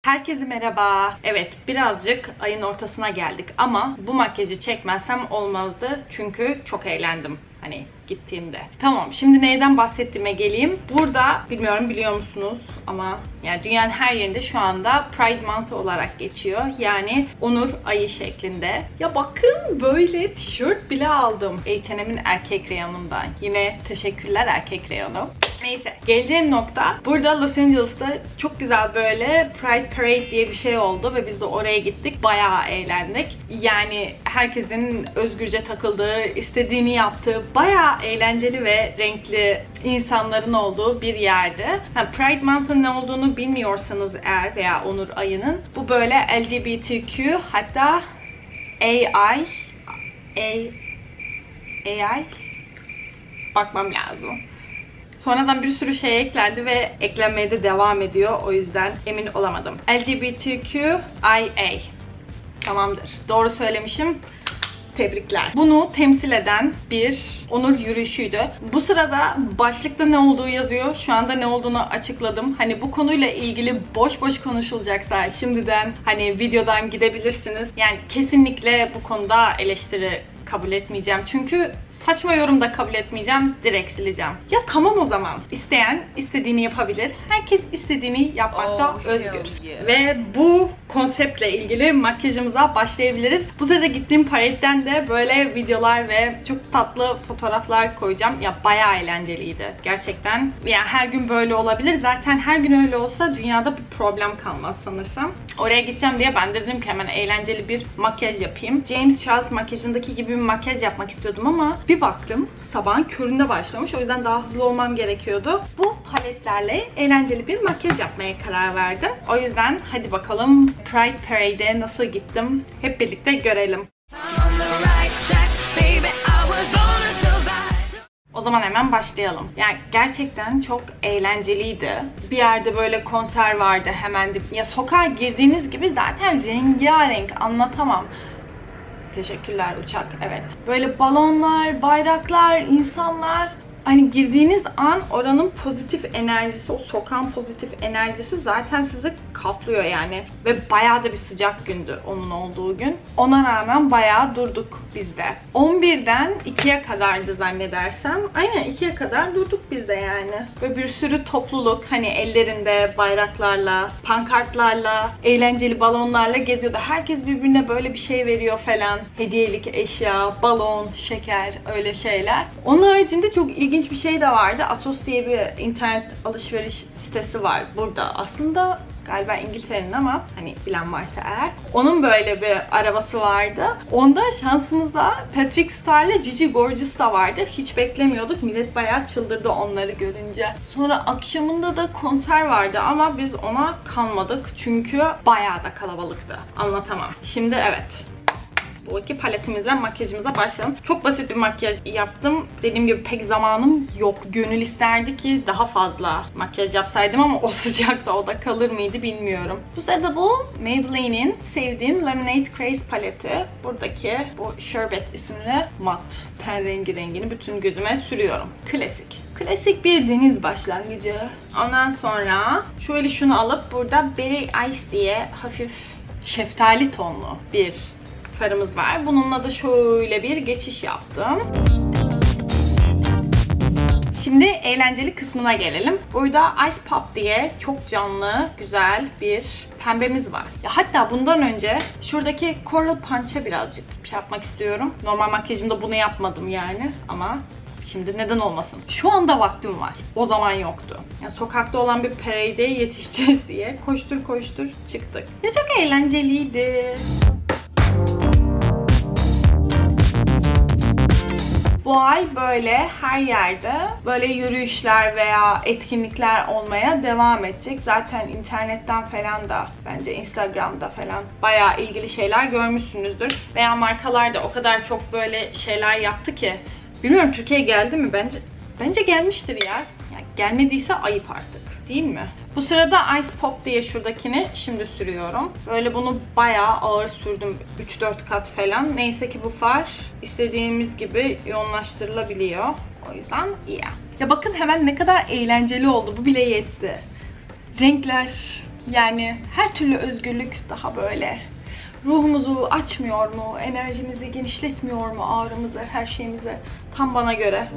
Herkese merhaba. Evet, birazcık ayın ortasına geldik ama bu makyajı çekmezsem olmazdı çünkü çok eğlendim. Hani gittiğimde. Tamam, şimdi neyden bahsettiğime geleyim. Burada bilmiyorum biliyor musunuz ama yani dünyanın her yerinde şu anda Pride Month olarak geçiyor. Yani Onur Ayı şeklinde. Ya bakın böyle tişört bile aldım. H&M'in erkek reyonundan. Yine teşekkürler erkek reyonu. Neyse, geleceğim nokta. Burada Los Angeles'ta çok güzel böyle Pride Parade diye bir şey oldu ve biz de oraya gittik. Bayağı eğlendik. Yani herkesin özgürce takıldığı, istediğini yaptığı, bayağı eğlenceli ve renkli insanların olduğu bir yerdi. Pride Month'ın ne olduğunu bilmiyorsanız eğer veya Onur Ayı'nın, bu böyle LGBTQ hatta AI bakmam lazım. Sonradan bir sürü şey eklendi ve eklenmeye de devam ediyor. O yüzden emin olamadım. LGBTQIA. Tamamdır. Doğru söylemişim. Tebrikler. Bunu temsil eden bir onur yürüyüşüydü. Bu sırada başlıkta ne olduğu yazıyor. Şu anda ne olduğunu açıkladım. Hani bu konuyla ilgili boş boş konuşulacaksa şimdiden hani videodan gidebilirsiniz. Yani kesinlikle bu konuda eleştiri kabul etmeyeceğim. Çünkü saçma yorum da kabul etmeyeceğim. Direkt sileceğim. Ya tamam o zaman. İsteyen istediğini yapabilir. Herkes istediğini yapmakta özgür. Ve bu konseptle ilgili makyajımıza başlayabiliriz. Bu sırada gittiğim parade'den de böyle videolar ve çok tatlı fotoğraflar koyacağım. Ya bayağı eğlenceliydi. Gerçekten. Ya her gün böyle olabilir. Zaten her gün öyle olsa dünyada bir problem kalmaz sanırsam. Oraya gideceğim diye ben de dedim ki hemen eğlenceli bir makyaj yapayım. James Charles makyajındaki gibi bir makyaj yapmak istiyordum ama bir baktım sabahın köründe başlamış. O yüzden daha hızlı olmam gerekiyordu. Bu paletlerle eğlenceli bir makyaj yapmaya karar verdim. O yüzden hadi bakalım Pride Parade'e nasıl gittim hep birlikte görelim. O zaman hemen başlayalım. Yani gerçekten çok eğlenceliydi. Bir yerde böyle konser vardı hemen de. Ya sokağa girdiğiniz gibi zaten rengarenk, anlatamam. Teşekkürler uçak, evet. Böyle balonlar, bayraklar, insanlar. Hani girdiğiniz an oranın pozitif enerjisi, o sokağın pozitif enerjisi zaten sizi kaplıyor yani. Ve bayağı da bir sıcak gündü onun olduğu gün. Ona rağmen bayağı durduk biz de. 11'den 2'ye kadardı zannedersem. Aynen 2'ye kadar durduk biz de yani. Ve bir sürü topluluk hani ellerinde bayraklarla, pankartlarla, eğlenceli balonlarla geziyordu. Herkes birbirine böyle bir şey veriyor falan. Hediyelik eşya, balon, şeker, öyle şeyler. Onun haricinde çok ilginç bir şey de vardı. Asos diye bir internet alışveriş sitesi var burada. Aslında galiba İngiltere'nin ama hani bilen varsa eğer. Onun böyle bir arabası vardı. Onda şansımızda Patrick Star ile Gigi Gorgeous da vardı. Hiç beklemiyorduk. Millet bayağı çıldırdı onları görünce. Sonra akşamında da konser vardı ama biz ona kalmadık. Çünkü bayağı da kalabalıktı. Anlatamam. Şimdi evet. Bu iki paletimizle makyajımıza başlayalım. Çok basit bir makyaj yaptım. Dediğim gibi pek zamanım yok. Gönül isterdi ki daha fazla makyaj yapsaydım ama o sıcakta o da kalır mıydı bilmiyorum. Bu sırada bu Maybelline'in sevdiğim Lemonade Craze paleti. Buradaki bu Sherbet isimli mat ten rengini bütün gözüme sürüyorum. Klasik. Klasik bir deniz başlangıcı. Ondan sonra şöyle şunu alıp burada Berry Ice diye hafif şeftali tonlu bir farımız var. Bununla da şöyle bir geçiş yaptım. Şimdi eğlenceli kısmına gelelim. Burada Ice Pop diye çok canlı, güzel bir pembemiz var. Ya hatta bundan önce şuradaki Coral Punch'a birazcık şey yapmak istiyorum. Normal makyajımda bunu yapmadım yani ama şimdi neden olmasın? Şu anda vaktim var. O zaman yoktu. Yani sokakta olan bir parade'e yetişeceğiz diye koştur koştur çıktık. Ya çok eğlenceliydi. Bu ay böyle her yerde böyle yürüyüşler veya etkinlikler olmaya devam edecek. Zaten internetten falan da bence Instagram'da falan bayağı ilgili şeyler görmüşsünüzdür. Veya markalar da o kadar çok böyle şeyler yaptı ki. Bilmiyorum Türkiye'ye geldi mi? Bence gelmiştir ya. Yani gelmediyse ayıp artık. Değil mi? Bu sırada Ice Pop diye şuradakini şimdi sürüyorum. Böyle bunu bayağı ağır sürdüm. 3-4 kat falan. Neyse ki bu far istediğimiz gibi yoğunlaştırılabiliyor. O yüzden iyi. Ya bakın hemen ne kadar eğlenceli oldu. Bu bile yetti. Renkler, Yani her türlü özgürlük daha böyle ruhumuzu açmıyor mu, enerjimizi genişletmiyor mu, ağrımızı, her şeyimizi, tam bana göre.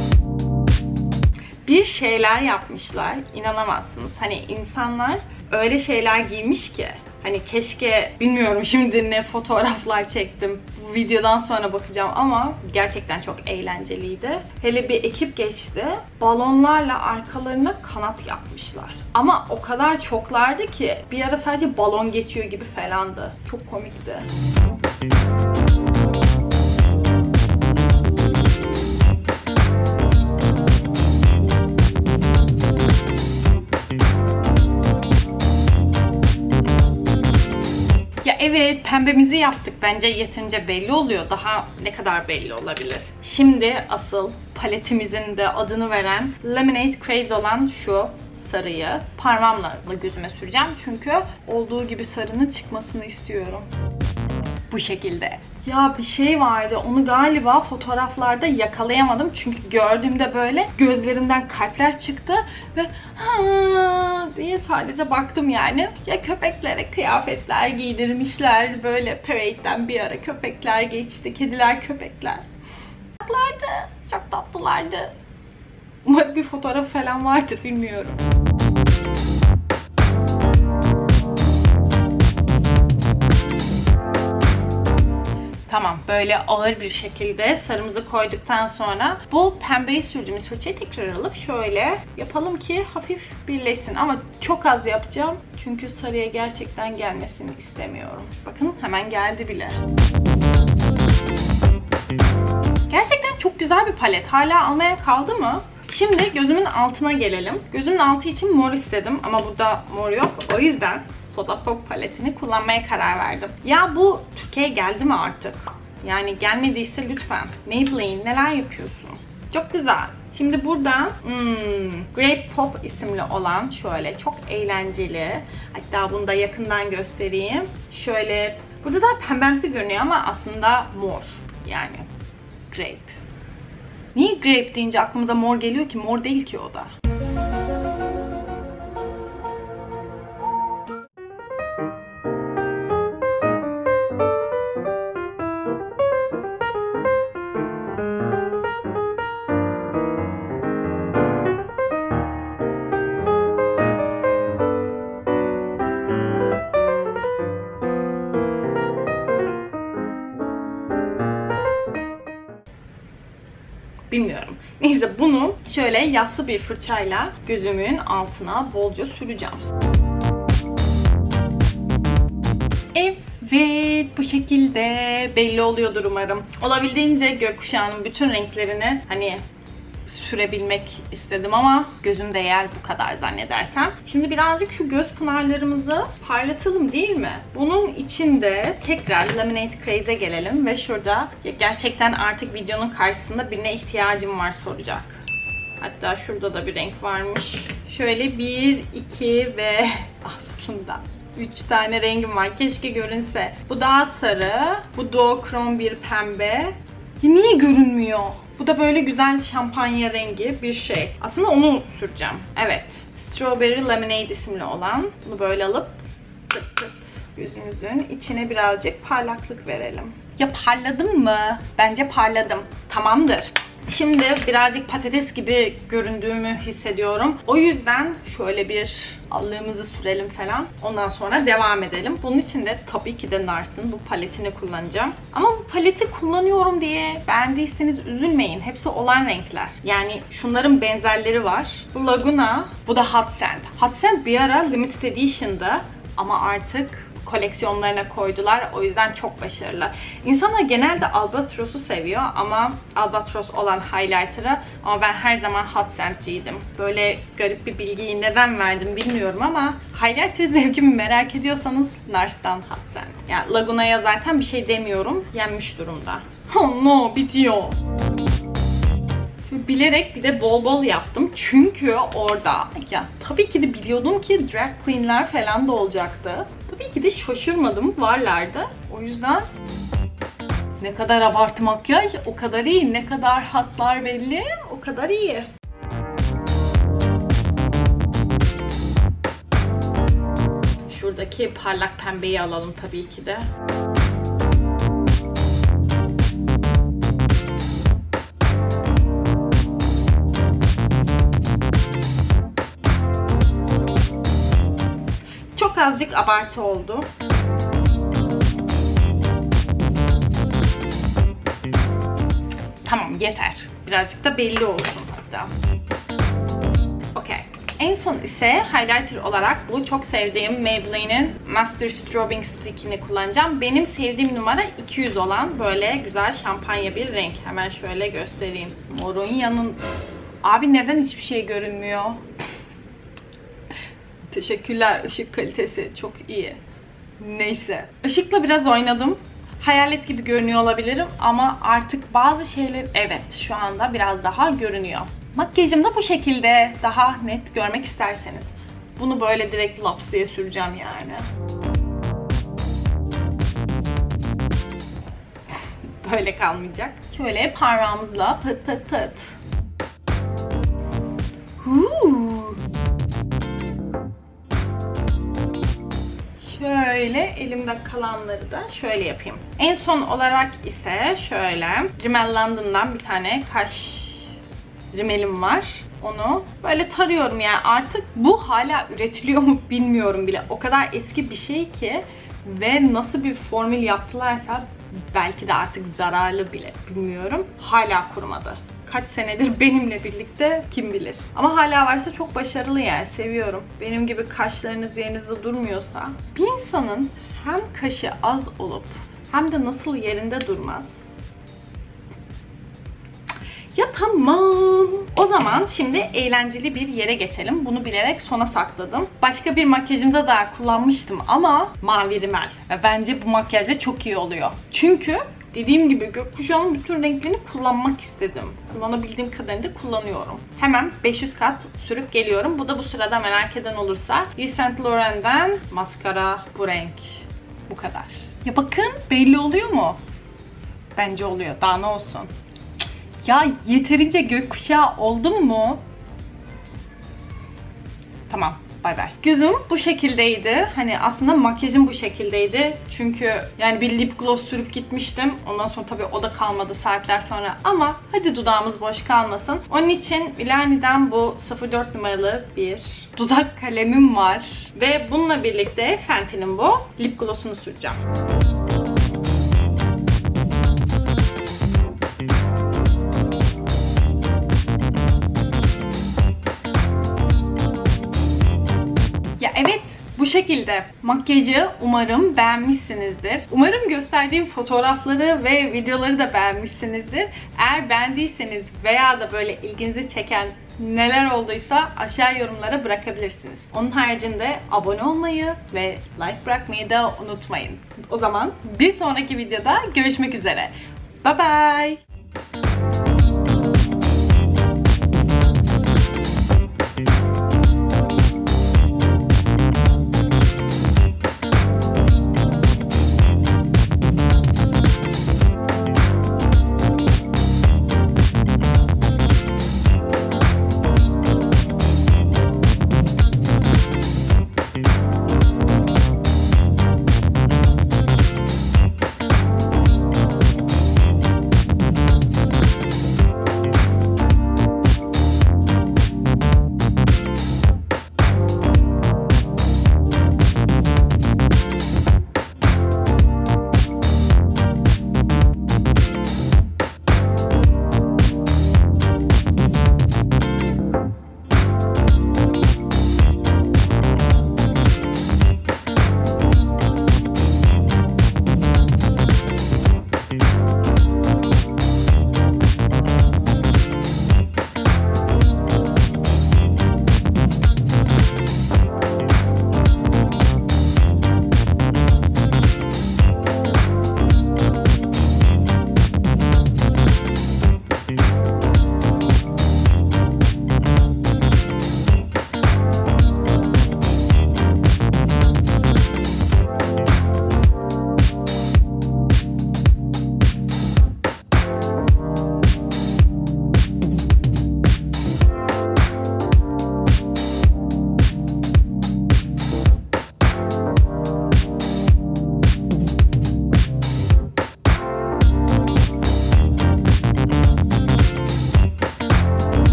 Bir şeyler yapmışlar, inanamazsınız. Hani insanlar öyle şeyler giymiş ki, hani keşke, bilmiyorum şimdi ne fotoğraflar çektim. Bu videodan sonra bakacağım ama gerçekten çok eğlenceliydi. Hele bir ekip geçti. Balonlarla arkalarına kanat yapmışlar. Ama o kadar çoklardı ki bir ara sadece balon geçiyor gibi falandı. Çok komikti. Evet, pembemizi yaptık. Bence yeterince belli oluyor. Daha ne kadar belli olabilir? Şimdi asıl paletimizin de adını veren Lemonade Craze olan şu sarıyı parmağımla gözüme süreceğim. Çünkü olduğu gibi sarının çıkmasını istiyorum. Bu şekilde. Ya bir şey vardı, onu galiba fotoğraflarda yakalayamadım çünkü gördüğümde böyle gözlerimden kalpler çıktı ve ha diye sadece baktım yani. Ya köpeklere kıyafetler giydirmişler, böyle parade'den bir ara köpekler geçti, kediler, köpekler. Tatlılardı, çok tatlılardı. Umarım bir fotoğraf falan vardır, bilmiyorum. Tamam, böyle ağır bir şekilde sarımızı koyduktan sonra bu pembeyi sürdüğümüz fırçayı tekrar alıp şöyle yapalım ki hafif birleşsin. Ama çok az yapacağım çünkü sarıya gerçekten gelmesini istemiyorum. Bakın hemen geldi bile. Gerçekten çok güzel bir palet. Hala almaya kaldı mı? Şimdi gözümün altına gelelim. Gözümün altı için mor istedim ama burada mor yok. O yüzden Soda Pop paletini kullanmaya karar verdim. Ya bu Türkiye'ye geldi mi artık? Yani gelmediyse lütfen. Maybelline neler yapıyorsun? Çok güzel. Şimdi burada Grape Pop isimli olan şöyle çok eğlenceli. Hatta bunu da yakından göstereyim. Şöyle burada da pembemsi görünüyor ama aslında mor. Yani grape. Niye grape deyince aklımıza mor geliyor ki? Mor değil ki o da. Bilmiyorum. Neyse bunu şöyle yassı bir fırçayla gözümün altına bolca süreceğim. Evet, bu şekilde belli oluyordur umarım. Olabildiğince gökkuşağının bütün renklerini hani sürebilmek istedim ama gözümde yer bu kadar zannedersem. Şimdi birazcık şu göz pınarlarımızı parlatalım değil mi? Bunun için de tekrar Lemonade Craze'e gelelim ve şurada gerçekten artık videonun karşısında birine ihtiyacım var soracak. Hatta şurada da bir renk varmış. Şöyle 1, 2 ve aslında 3 tane rengim var. Keşke görünse. Bu daha sarı. Bu duokrom bir pembe. Ya niye görünmüyor? Bu da böyle güzel şampanya rengi bir şey. Aslında onu süreceğim. Evet. Strawberry Lemonade isimli olan. Bunu böyle alıp tık tık gözümüzün içine birazcık parlaklık verelim. Ya parladım mı? Bence parladım. Tamamdır. Şimdi birazcık patates gibi göründüğümü hissediyorum. O yüzden şöyle bir allığımızı sürelim falan. Ondan sonra devam edelim. Bunun için de tabii ki de NARS'ın bu paletini kullanacağım. Ama bu paleti kullanıyorum diye beğendiyseniz üzülmeyin. Hepsi olan renkler. Yani şunların benzerleri var. Bu Laguna, bu da Hot Sand. Hot Sand bir ara Limited Edition'da ama artık koleksiyonlarına koydular. O yüzden çok başarılı. İnsanlar genelde Albatros'u seviyor ama Albatros olan highlighter'ı, ama ben her zaman Hot Sand'ciydim. Böyle garip bir bilgiyi neden verdim bilmiyorum ama highlighter zevkimi merak ediyorsanız NARS'tan Hot Sand. Yani Laguna'ya zaten bir şey demiyorum. Yenmiş durumda. Oh no, bitiyor. Bilerek bir de bol bol yaptım. Çünkü orada ya tabii ki de biliyordum ki drag queen'ler falan da olacaktı. Tabii ki de şaşırmadım. Varlardı. O yüzden ne kadar abartı makyaj o kadar iyi. Ne kadar hatlar belli o kadar iyi. buradaki parlak pembeyi alalım tabii ki de. Çok azıcık abartı oldu. Tamam, yeter. Birazcık da belli olsun hatta. Okay. En son ise highlighter olarak bu çok sevdiğim Maybelline'in Master Strobing Stick'ini kullanacağım. Benim sevdiğim numara 200 olan böyle güzel şampanya bir renk. Hemen şöyle göstereyim. Morun yanın... Abi neden hiçbir şey görünmüyor? Teşekkürler. Işık kalitesi çok iyi. Neyse. Işıkla biraz oynadım. Hayalet gibi görünüyor olabilirim ama artık bazı şeyler evet şu anda biraz daha görünüyor. Makyajım da bu şekilde, daha net görmek isterseniz. Bunu böyle direkt laps diye süreceğim yani. Böyle kalmayacak. Şöyle parmağımızla pıt pıt pıt. Şöyle elimde kalanları da şöyle yapayım. En son olarak ise şöyle Rimmel London'dan bir tane kaş rimelim var. Onu böyle tarıyorum yani artık bu hala üretiliyor mu bilmiyorum bile. O kadar eski bir şey ki ve nasıl bir formül yaptılarsa belki de artık zararlı bile bilmiyorum. Hala kurumadı. Kaç senedir benimle birlikte kim bilir. Ama hala varsa çok başarılı yani seviyorum. Benim gibi kaşlarınız yerinizde durmuyorsa bir insanın hem kaşı az olup hem de nasıl yerinde durmaz. Ya tamam. O zaman şimdi eğlenceli bir yere geçelim. Bunu bilerek sona sakladım. Başka bir makyajımda da kullanmıştım ama mavi rimel. Ve bence bu makyajda çok iyi oluyor. Çünkü dediğim gibi gökkuşağının bütün renklerini kullanmak istedim. Kullanabildiğim kadarını da kullanıyorum. Hemen 500 kat sürüp geliyorum. Bu da bu sırada merak eden olursa Yves Saint Laurent'den maskara bu renk. Bu kadar. Ya bakın belli oluyor mu? Bence oluyor. Daha ne olsun. Ya yeterince gökkuşağı oldum mu? Tamam. Bay bay. Gözüm bu şekildeydi. Hani aslında makyajım bu şekildeydi. Çünkü yani bir lip gloss sürüp gitmiştim. Ondan sonra tabii o da kalmadı saatler sonra. Ama hadi dudağımız boş kalmasın. Onun için Milani'den bu 04 numaralı bir dudak kalemim var. Ve bununla birlikte Fenty'nin bu lip gloss'unu süreceğim. Ya evet, bu şekilde makyajı umarım beğenmişsinizdir. Umarım gösterdiğim fotoğrafları ve videoları da beğenmişsinizdir. Eğer beğendiyseniz veya da böyle ilginizi çeken neler olduysa aşağı yorumlara bırakabilirsiniz. Onun haricinde abone olmayı ve like bırakmayı da unutmayın. O zaman bir sonraki videoda görüşmek üzere. Bye bye.